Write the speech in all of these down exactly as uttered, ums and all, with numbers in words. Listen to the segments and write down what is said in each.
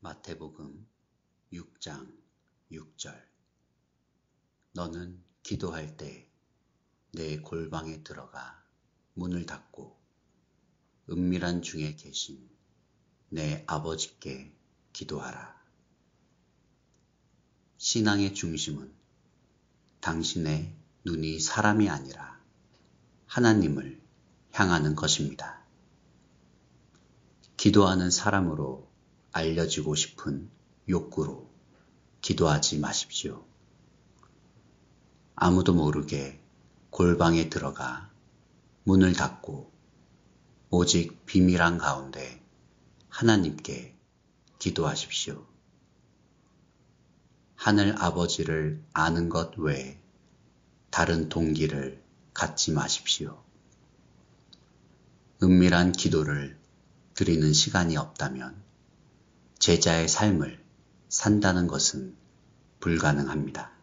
마태복음 육 장 육 절. 너는 기도할 때 내 골방에 들어가 문을 닫고 은밀한 중에 계신 내 아버지께 기도하라. 신앙의 중심은 당신의 눈이 사람이 아니라 하나님을 향하는 것입니다. 기도하는 사람으로 알려지고 싶은 욕구로 기도하지 마십시오. 아무도 모르게 골방에 들어가 문을 닫고 오직 비밀한 가운데 하나님께 기도하십시오. 하늘 아버지를 아는 것 외에 다른 동기를 갖지 마십시오. 은밀한 기도를 드리는 시간이 없다면 제자의 삶을 산다는 것은 불가능합니다.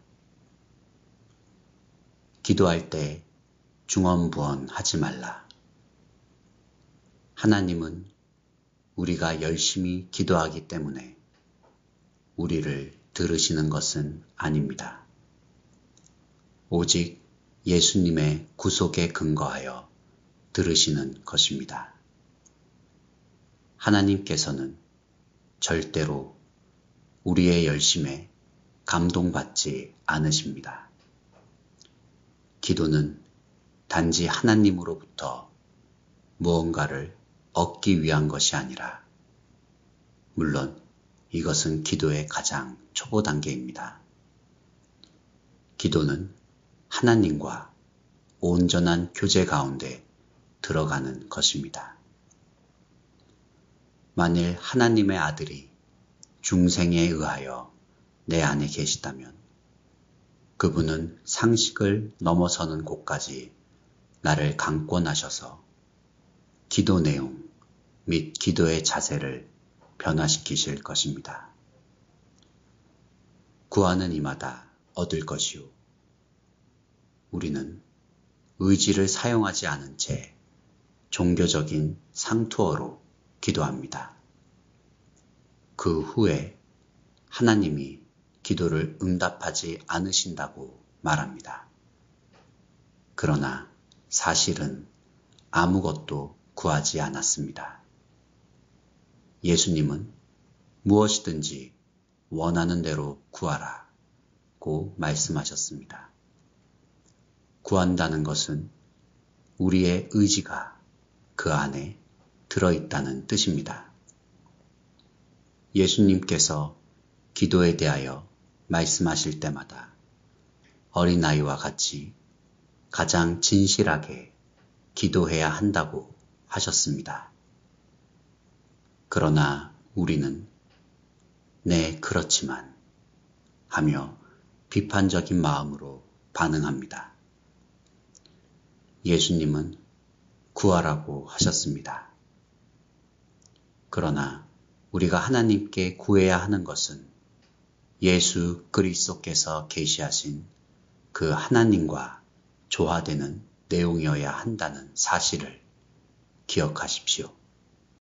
기도할 때 중언부언 하지 말라. 하나님은 우리가 열심히 기도하기 때문에 우리를 들으시는 것은 아닙니다. 오직 예수님의 구속에 근거하여 들으시는 것입니다. 하나님께서는 절대로 우리의 열심에 감동받지 않으십니다. 기도는 단지 하나님으로부터 무언가를 얻기 위한 것이 아니라, 물론 이것은 기도의 가장 초보 단계입니다. 기도는 하나님과 온전한 교제 가운데 들어가는 것입니다. 만일 하나님의 아들이 중생에 의하여 내 안에 계시다면 그분은 상식을 넘어서는 곳까지 나를 강권하셔서 기도 내용 및 기도의 자세를 변화시키실 것입니다. 구하는 이마다 얻을 것이요. 우리는 의지를 사용하지 않은 채 종교적인 상투어로 기도합니다. 그 후에 하나님이 기도를 응답하지 않으신다고 말합니다. 그러나 사실은 아무것도 구하지 않았습니다. 예수님은 무엇이든지 원하는 대로 구하라고 말씀하셨습니다. 구한다는 것은 우리의 의지가 그 안에 들어있다는 뜻입니다. 예수님께서 기도에 대하여 말씀하실 때마다 어린아이와 같이 가장 진실하게 기도해야 한다고 하셨습니다. 그러나 우리는 네, 그렇지만 하며 비판적인 마음으로 반응합니다. 예수님은 구하라고 하셨습니다. 그러나 우리가 하나님께 구해야 하는 것은 예수 그리스도께서 계시하신 그 하나님과 조화되는 내용이어야 한다는 사실을 기억하십시오.